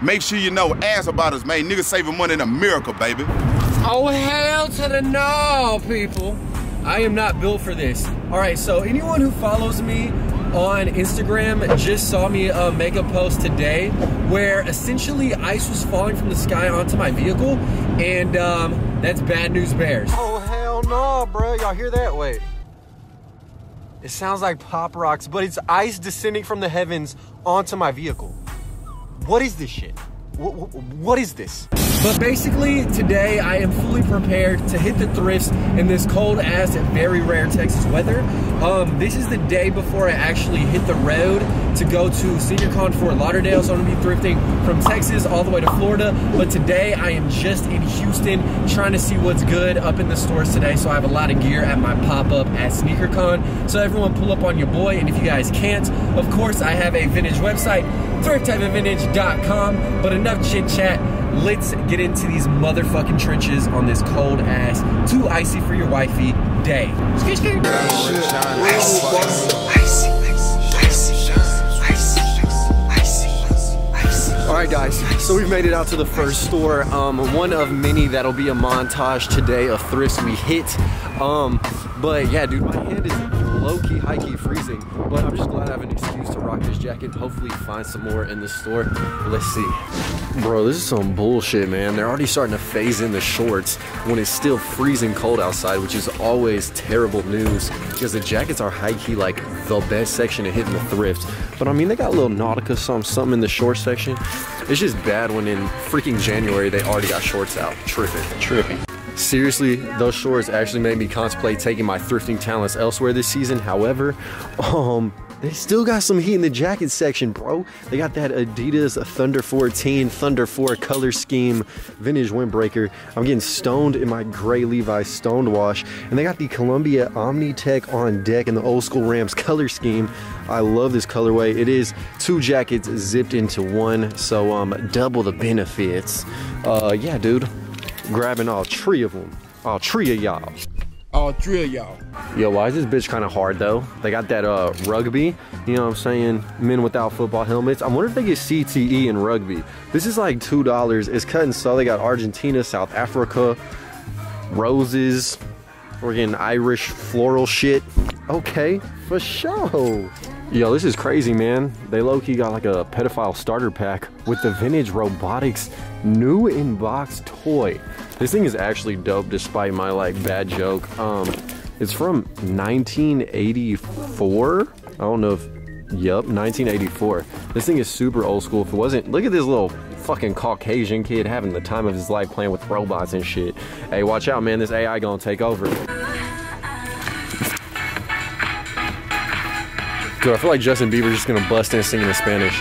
Make sure you know Ask About Us, man. Niggas saving money in America, baby. Oh, hell to the no, people. I am not built for this. All right, so anyone who follows me on Instagram just saw me make a post today where essentially ice was falling from the sky onto my vehicle, and that's bad news bears. Oh, hell no, bro. Y'all hear that? Wait. It sounds like Pop Rocks, but it's ice descending from the heavens onto my vehicle. What is this shit? What is this? But basically, today I am fully prepared to hit the thrifts in this cold ass and very rare Texas weather. This is the day before I actually hit the road to go to SneakerCon Fort Lauderdale, so I'm gonna be thrifting from Texas all the way to Florida. But today I am just in Houston trying to see what's good up in the stores today. So I have a lot of gear at my pop-up at SneakerCon. So everyone pull up on your boy, and if you guys can't, of course I have a vintage website, thriftypeofvintage.com. But enough chit chat. Let's get into these motherfucking trenches on this cold ass, too icy for your wifey day. Alright guys, so we've made it out to the first store. One of many that'll be a montage today of thrifts we hit. But yeah, dude, my hand is low-key, high-key freezing. But I'm just glad I have an excuse to rock this jacket. Hopefully find some more in the store. Let's see. Bro, this is some bullshit, man. They're already starting to phase in the shorts when it's still freezing cold outside, which is always terrible news because the jackets are high-key like the best section to hit in the thrift. But I mean, they got a little Nautica something in the short section. It's just bad when in freaking January they already got shorts out. Tripping. Seriously, those shorts actually made me contemplate taking my thrifting talents elsewhere this season. However, they still got some heat in the jacket section, bro. They got that Adidas Thunder 14, Thunder 4 color scheme, vintage windbreaker. I'm getting stoned in my gray Levi's stoned wash. And they got the Columbia Omni-Tech on deck in the old school Rams color scheme. I love this colorway. It is 2 jackets zipped into one, so double the benefits. Yeah, dude. Grabbing all 3 of them. All 3 of y'all. All 3 of y'all. Yo, why is this bitch kind of hard though? They got that rugby, you know what I'm saying? Men without football helmets. I wonder if they get CTE in rugby. This is like $2. It's cut and sew. They got Argentina, South Africa, roses. We're getting Irish floral shit. Okay, for sure. Yo, this is crazy, man. They low-key got like a pedophile starter pack with the vintage robotics new in-box toy. This thing is actually dope despite my like bad joke. It's from 1984. I don't know if, yep, 1984. This thing is super old school. If it wasn't, look at this little fucking Caucasian kid having the time of his life playing with robots and shit. Hey, watch out, man. This AI gonna take over. Dude, I feel like Justin Bieber's just gonna bust in singing in Spanish.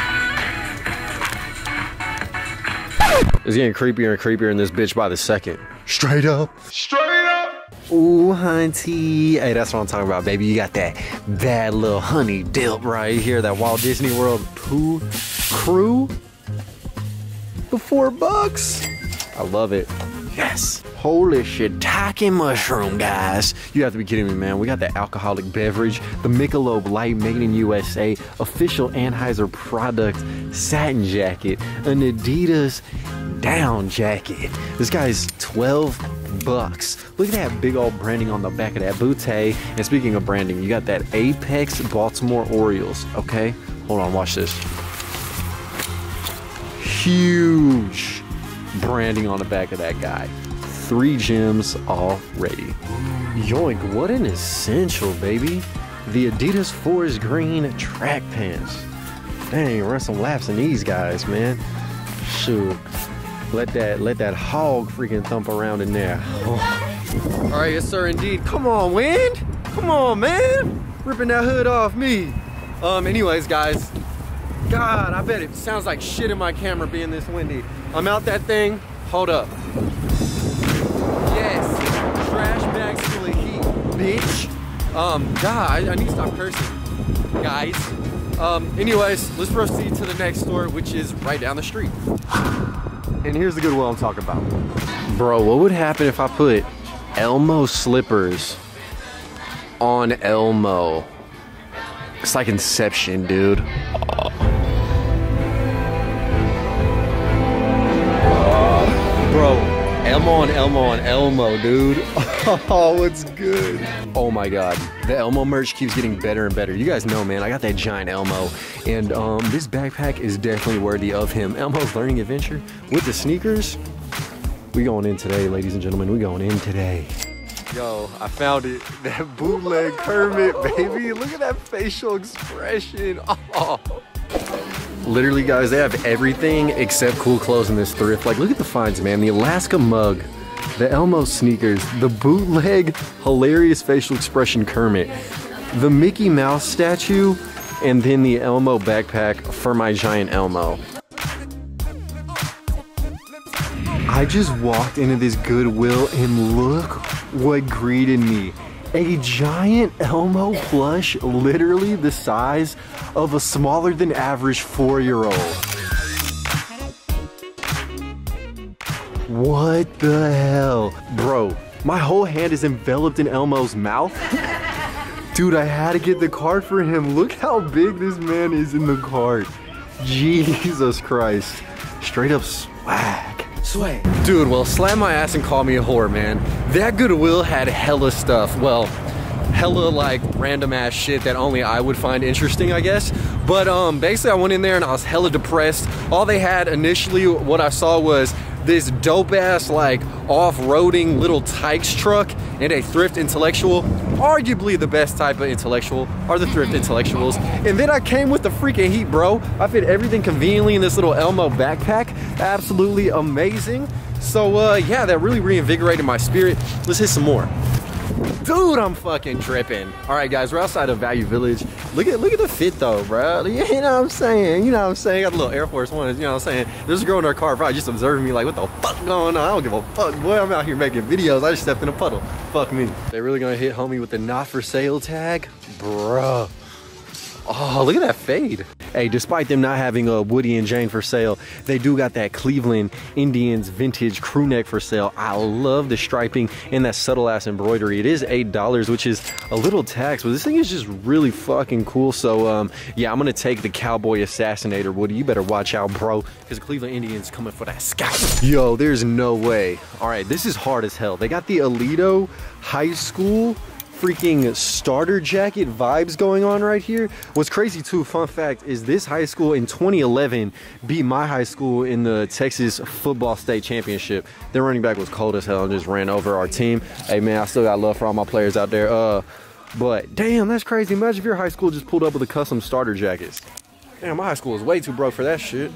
It's getting creepier and creepier in this bitch by the second. Straight up. Ooh, hunty. Hey, that's what I'm talking about, baby. You got that bad little honey dip right here. That Walt Disney World Pooh Crew for $4. I love it. Yes. Holy shiitake mushroom, guys. You have to be kidding me, man. We got the alcoholic beverage, the Michelob Light made in USA, official Anheuser product, satin jacket, an Adidas down jacket. This guy's $12. Look at that big old branding on the back of that bootay. And speaking of branding, you got that Apex Baltimore Orioles, okay? Hold on, watch this. Huge branding on the back of that guy. 3 gems already. Yoink, what an essential, baby. The Adidas Forest Green track pants. Dang, run some laps in these guys, man. Shoot. Let that hog freaking thump around in there. Oh. All right, yes sir, indeed. Come on, wind. Come on, man. Ripping that hood off me. Anyways, guys. God, I bet it sounds like shit in my camera being this windy. I'm out that thing. Hold up. Yes, trash bags full of heat, bitch. God, I need to stop cursing, guys. Anyways, let's proceed to the next store, which is right down the street. And here's the Goodwill I'm talking about. Bro, what would happen if I put Elmo slippers on Elmo? It's like Inception, dude. Elmo on Elmo, dude. Oh, it's good. Oh my God. The Elmo merch keeps getting better and better. You guys know, man, I got that giant Elmo. And this backpack is definitely worthy of him. Elmo's Learning Adventure with the sneakers. We going in today, ladies and gentlemen. We going in today. Yo, I found it. That bootleg Kermit, baby. Look at that facial expression. Oh. Literally, guys, they have everything except cool clothes in this thrift. Like, look at the finds, man. The Alaska mug, the Elmo sneakers, the bootleg hilarious facial expression Kermit, the Mickey Mouse statue, and then the Elmo backpack for my giant Elmo. I just walked into this Goodwill and look what greeted me. A giant Elmo plush, literally the size of a smaller than average 4-year-old. What the hell? Bro, my whole hand is enveloped in Elmo's mouth. Dude, I had to get the card for him. Look how big this man is in the card. Jesus Christ. Straight up swag. Dude, well, slam my ass and call me a whore, man. That Goodwill had hella stuff. Well, hella like random ass shit that only I would find interesting, I guess. But basically I went in there and I was hella depressed. All they had initially, what I saw was this dope ass like off-roading little Tykes truck and a thrift intellectual. Arguably the best type of intellectual are the thrift intellectuals. And then I came with the freaking heat, bro. I fit everything conveniently in this little Elmo backpack. Absolutely amazing. So yeah, that really reinvigorated my spirit. Let's hit some more. Dude, I'm fucking tripping. All right, guys, we're outside of Value Village. Look at the fit though, bro. You know what I'm saying? You know what I'm saying? Got the little Air Force Ones, you know what I'm saying? There's a girl in her car probably just observing me like, what the fuck going on? I don't give a fuck, boy. I'm out here making videos. I just stepped in a puddle. Fuck me. They really gonna hit homie with the not for sale tag? Bruh. Oh, look at that fade. Hey, despite them not having a Woody and Jane for sale, they do got that Cleveland Indians vintage crew neck for sale. I love the striping and that subtle ass embroidery. It is $8, which is a little tax, but this thing is just really fucking cool. So yeah, I'm gonna take the Cowboy Assassinator, Woody. You better watch out, bro, because the Cleveland Indians coming for that scalp. Yo, there's no way. All right, this is hard as hell. They got the Alito High School freaking starter jacket vibes going on right here. What's crazy too, fun fact, is this high school in 2011 beat my high school in the Texas football state championship. Their running back was cold as hell and just ran over our team. Hey man, I still got love for all my players out there. But damn, that's crazy. Imagine if your high school just pulled up with a custom starter jackets. Damn, my high school is way too broke for that shit.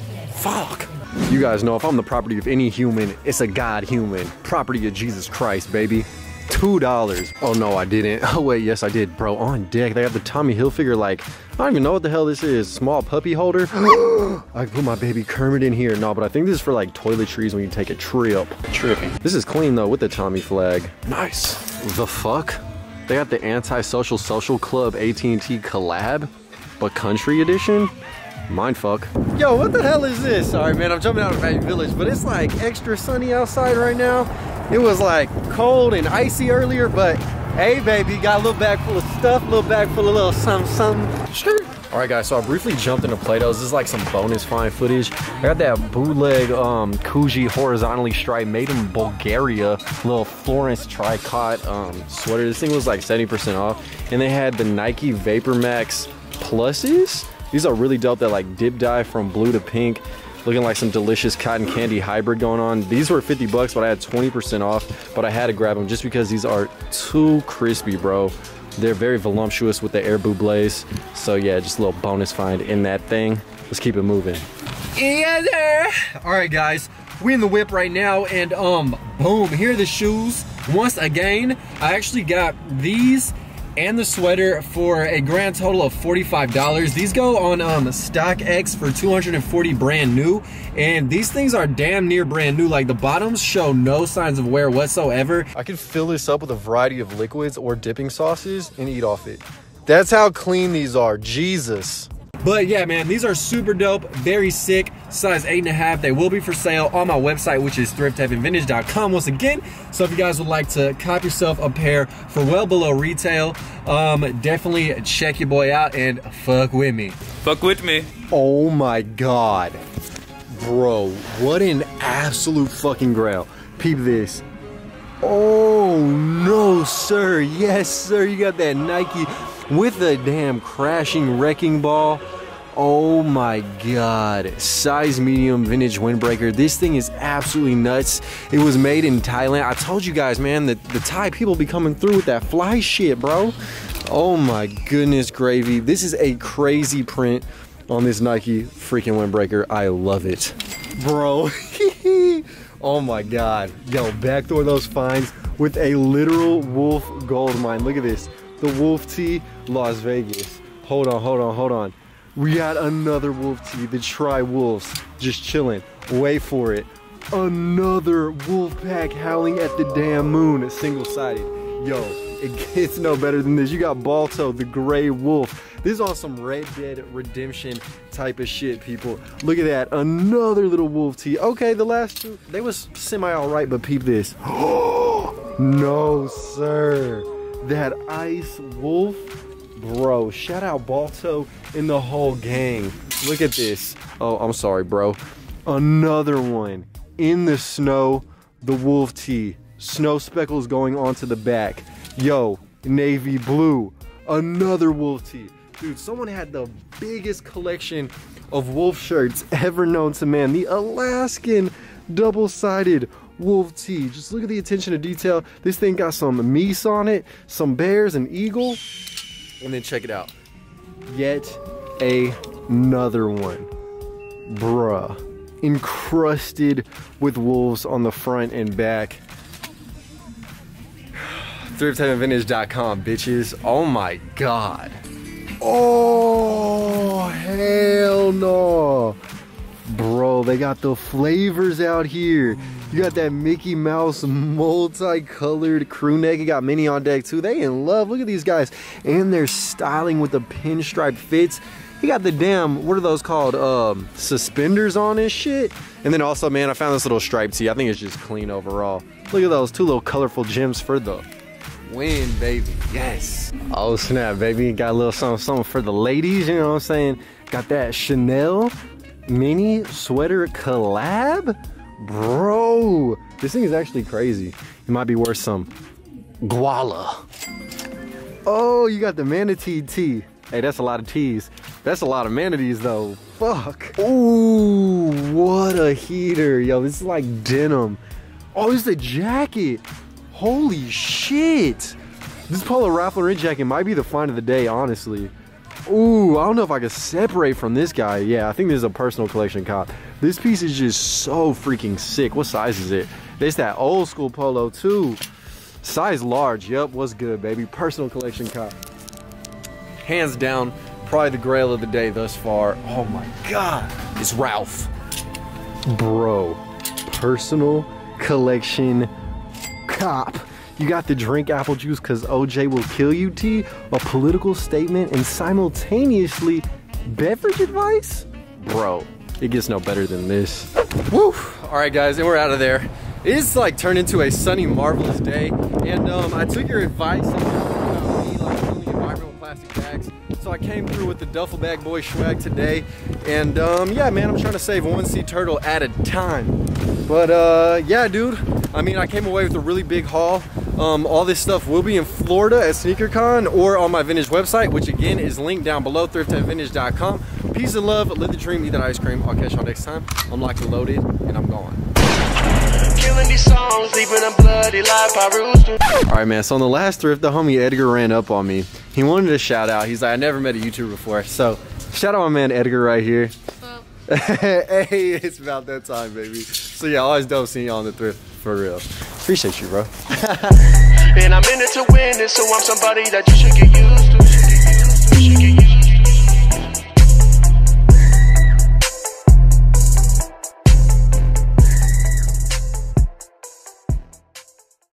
Fuck. You guys know if I'm the property of any human, it's a God human. Property of Jesus Christ, baby. $2. Oh no, I didn't. Oh wait, yes I did, bro. On deck, they have the Tommy Hilfiger, like, I don't even know what the hell this is. Small puppy holder. I can put my baby Kermit in here. No, but I think this is for like toiletries when you take a trip. Tripping. This is clean though with the Tommy flag. Nice. The fuck? They got the Antisocial Social Club AT&T collab, but country edition? Mindfuck. Yo, what the hell is this? Sorry man, I'm jumping out of Value Village, but it's like extra sunny outside right now. It was like cold and icy earlier, but hey baby, got a little bag full of stuff, a little bag full of little something. Sure. All right guys, so I briefly jumped into Plato's. This is like some bonus fine footage. I got that bootleg Kuji horizontally striped, made in Bulgaria, little Florence tricot sweater. This thing was like 70% off. And they had the Nike Vapor Max Pluses. These are really dope. That like dip dye from blue to pink. Looking like some delicious cotton candy hybrid going on. These were 50 bucks, but I had 20% off, but I had to grab them just because these are too crispy, bro. They're very voluptuous with the air bublés. So yeah, just a little bonus find in that thing. Let's keep it moving. Yeah, there. All right, guys, we in the whip right now, and boom, here are the shoes. Once again, I actually got these and the sweater for a grand total of $45. These go on StockX for $240 brand new, and these things are damn near brand new. Like the bottoms show no signs of wear whatsoever. I could fill this up with a variety of liquids or dipping sauces and eat off it. That's how clean these are. Jesus. But yeah, man, these are super dope, very sick, size 8.5. They will be for sale on my website, which is thriftheavenvintage.com once again. So if you guys would like to cop yourself a pair for well below retail, definitely check your boy out and fuck with me. Fuck with me. Oh my God. Bro, what an absolute fucking grail. Peep this. Oh, no, sir. Yes, sir. You got that Nike with a damn crashing wrecking ball. Oh my God. Size medium vintage windbreaker. This thing is absolutely nuts. It was made in Thailand. I told you guys, man, that the Thai people be coming through with that fly shit, bro. Oh my goodness gravy. This is a crazy print on this Nike freaking windbreaker. I love it. Bro. Oh my God. Yo, backdoor those finds with a literal wolf gold mine. Look at this. The Wolf Tee, Las Vegas. Hold on, hold on, hold on. We got another Wolf Tee, the Tri-Wolves, just chilling. Wait for it. Another wolf pack howling at the damn moon, single-sided. Yo, it gets no better than this. You got Balto, the gray wolf. This is on some Red Dead Redemption type of shit, people. Look at that, another little Wolf Tee. Okay, the last two, they was semi-alright, but peep this. No, sir. That ice wolf. Bro, shout out Balto and the whole gang. Look at this. Oh, I'm sorry, bro. Another one. In the snow, the Wolf Tee. Snow speckles going onto the back. Yo, navy blue. Another Wolf Tee. Dude, someone had the biggest collection of wolf shirts ever known to man. The Alaskan double-sided Wolf Tee. Just look at the attention to detail. This thing got some meese on it, some bears, an eagle. And then check it out. Yet another one. Bruh. Encrusted with wolves on the front and back. ThriftHeavenVintage.com, bitches. Oh my God. Oh, hell no. Bro, they got the flavors out here. You got that Mickey Mouse multicolored crew neck. You got Minnie on deck too. They in love. Look at these guys. And they're styling with the pinstripe fits. You got the damn, what are those called? Suspenders on this shit. And then also, man, I found this little striped tee. I think it's just clean overall. Look at those two little colorful gems for the win, baby. Yes. Oh, snap, baby. Got a little something for the ladies. You know what I'm saying? Got that Chanel mini sweater collab. Bro, this thing is actually crazy. It might be worth some guala. Oh, you got the manatee tee. Hey, that's a lot of tees. That's a lot of manatees though. Fuck. Ooh, what a heater. Yo, this is like denim. Oh, this is a jacket. Holy shit. This Polo Ralph Lauren jacket might be the find of the day, honestly. Ooh, I don't know if I can separate from this guy. Yeah, I think this is a personal collection cop. This piece is just so freaking sick. What size is it? It's that old school polo too. Size large. Yep, what's good, baby? Personal collection cop. Hands down, probably the grail of the day thus far. Oh my God, it's Ralph. Bro, personal collection cop. You got the drink apple juice cause OJ will kill you tee, a political statement, and simultaneously beverage advice? Bro, it gets no better than this. Woo! All right, guys, and we're out of there. It's like turned into a sunny, marvelous day, and I took your advice about me like filling the environment with plastic bags. So I came through with the Duffel Bag Boy swag today, and yeah, man, I'm trying to save one sea turtle at a time. But yeah, dude, I mean, I came away with a really big haul. All this stuff will be in Florida at SneakerCon or on my vintage website, which again is linked down below, ThriftHeavenVintage.com. Peace and love, live the dream, eat that ice cream. I'll catch y'all next time. I'm locked and loaded, and I'm gone. Killing these songs, leaving a bloody life I roost. All right, man, so on the last thrift, the homie Edgar ran up on me. He wanted a shout out. He's like, I never met a YouTuber before. So shout out my man Edgar right here. Hey, it's about that time, baby. So yeah, always dope seeing y'all on the thrift, for real. Appreciate you, bro. And I'm in it to win it, so I'm somebody that you should get used